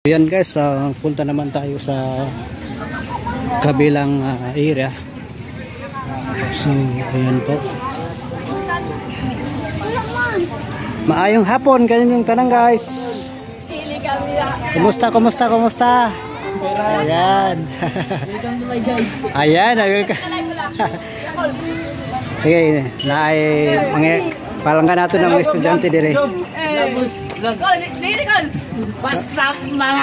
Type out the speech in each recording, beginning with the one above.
Ayan guys, punta naman tayo sa kabilang area. So, ayan po. Maayong hapon, ganyan yung tanang guys. Kumusta? Ayan. Ayan. Sige, palanggan natin ng mga estudyante dire. What's up mga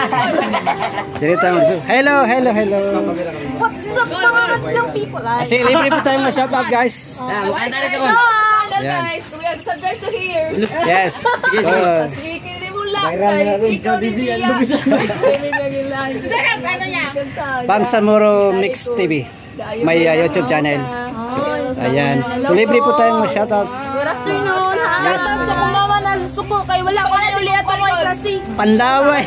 Hello. What's up mga people? Kasi libre po tayong ma-shoutout guys. Hello guys, we are subscribed to here. Yes. Bangsamoro Mix TV. May YouTube channel. Ayan. So libre po tayong ma-shoutout. Good afternoon. Shoutout sa kumawa na suko kay wala ko na ulit ang mga klase. Pandaway.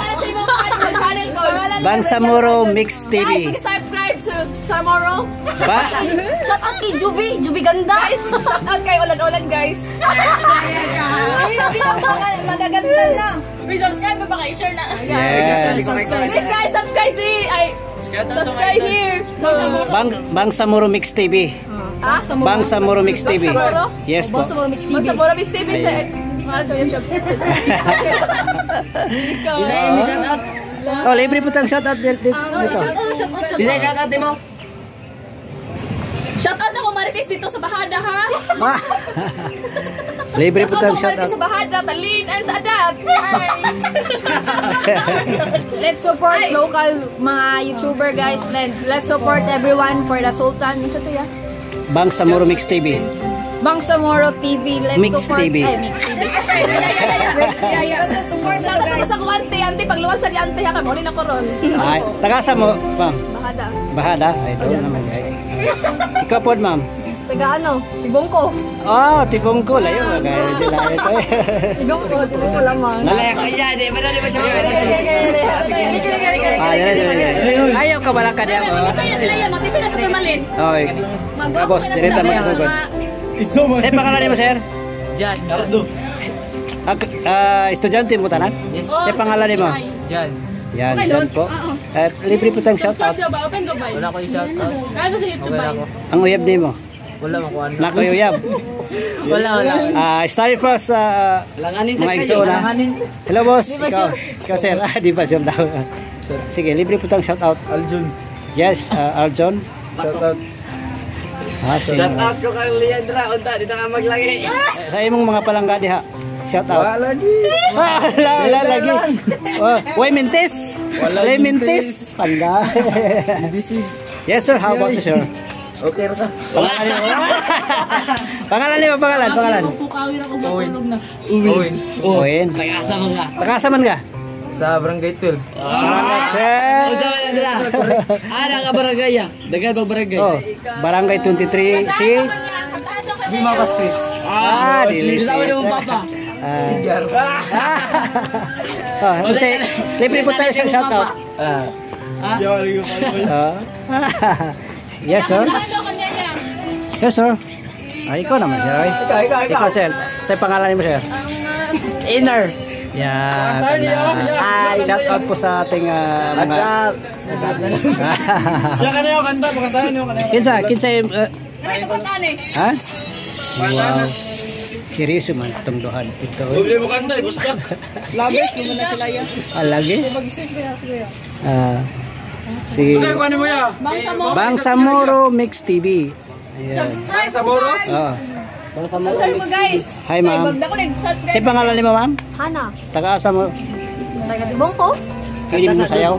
Bangsamoro Mix TV. Guys, subscribe to Samoro. Shoutout kay Juby ganda. Guys, shoutout kay Ulan guys. Magaganda lang. Please subscribe pa kayo, share na. Yes. Please guys, subscribe here. Bangsamoro Mix TV. Bangsamoro Mix TV. Yes po. Bangsamoro Mix TV sa YouTube. Oh, libre po tayong shoutout dito. Shoutout mo. Shoutout ako Marites dito sa Bahada ha. Libre po tayong shoutout. Sa Bahada, Talin and Adat. Let's support local mga YouTuber guys. Let's support everyone for the Sultan. Isa to ya. Bangsamoro Mix TV. Bangsamoro TV. Let's Mix support TV. Mix TV. Shoutout ako sa kuwante. Ante, pagluwag sa diante ha. Kamuli na ko ron. Ay, tagasa mo, ma'am. Bahada. Ay, doon naman guys. Ikaw po, ma'am. Taga ano? Tibongko. Tibongko. Layo. Tibongko lamang. Nalayak ko yan. Di ba siya? Ayaw ka bala ka diya. Matisay na sila yan. Matisay na sa Turmalin. Okay. Boss, direta magsugod. Say pangalan mo, sir? Jan. Ardo. Estudyante mo tanan? Yes. Say pangalan mo? Jan. Yan po. Libre po tayong shoutout. Wala ko yung shoutout. Okay ako. Ang uyab din mo? Wala mo kuha. Nakuyab. Wala. Study first mga igsoon. Hello boss. Ikaw sir. Di ba sir daw? Sige, libre po tayong shoutout. Aljun. Yes, Aljon. Shoutout. Sige. Shoutout ko kay Leandra. Unta, di na ka maglagi. Sa imong mga palangga diha. Shoutout. Wala lagi. Wala lagi. Way mintis. Wala mintis. Panda. Yes sir, how about you sir? Okay ra. Pangalan. Pangalan. Uwin. Tagasa man ka? Sa Barangay 12. Ada ka barangay ya? Dagan ba barangay? Barangay 23 si Bimaka Street. Dili. Bisa mo papa. Libre po tayo sa shoutout. Yes sir. Yes sir. Ikaw naman sir. Ikaw sir. Sa pangalan mo sir? Inner. Yan. Shoutout po sa ating mga... Kinsa ha? Wow. Seryoso man itong duhan. Ito. Problema kanta, bustak. Labes, mo na sila yan. Lagi? Si Bangsamoro Mix TV. Bangsamoro? Subscribe mo guys. Hi ma'am. Si pangalan ni ma'am? Hana. Taga-asa mo? Taga Tibongko. Pwede mo sayaw?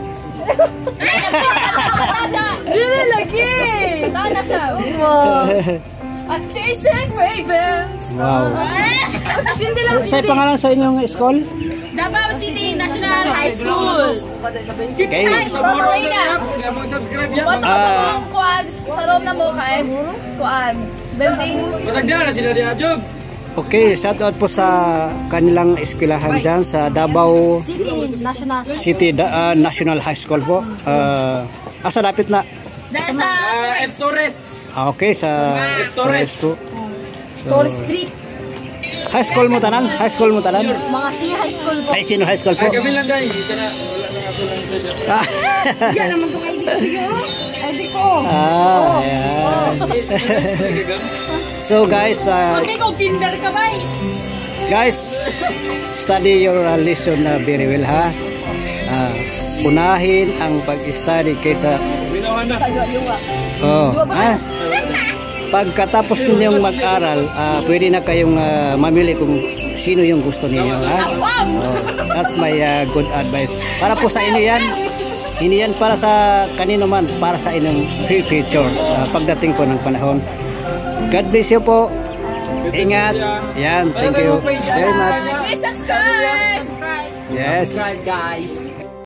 Dili lagi. Tana siya. At Jason Ravens. Wow. Hindi lang. Sa pangalan sa inyong school? Davao City National High School. Okay. Subscribe yan. Wato ka sa mga kuwan. Sa room na mo kay kuwan. Building. Masagda na sila di Ajob. Okay, shout out po sa kanilang eskwelahan dyan sa Davao City National High School po. Asa lapit na? Sa F. Torres. Okay, sa Torres po. Torres Street. High school mo tanan? High school mo tanan? Mga senior high school po. Ay, sino high school po? Ay, kami lang dahil. Wala na ako lang sa... Ah, Yan naman itong ID ko sa'yo. ID ko. ayan. So guys, ko kinder ka ba? guys, study your lesson very well ha. Unahin ang pag-study kaysa pagkatapos ninyong mag-aral, pwede na kayong mamili kung sino yung gusto niyo ha. That's my good advice. Para po sa inyo yan. Hindi yan para sa kanino man, para sa inyong future pagdating po ng panahon. God bless you po. Ingat. Yan, thank you very much. Subscribe! Yes. Guys.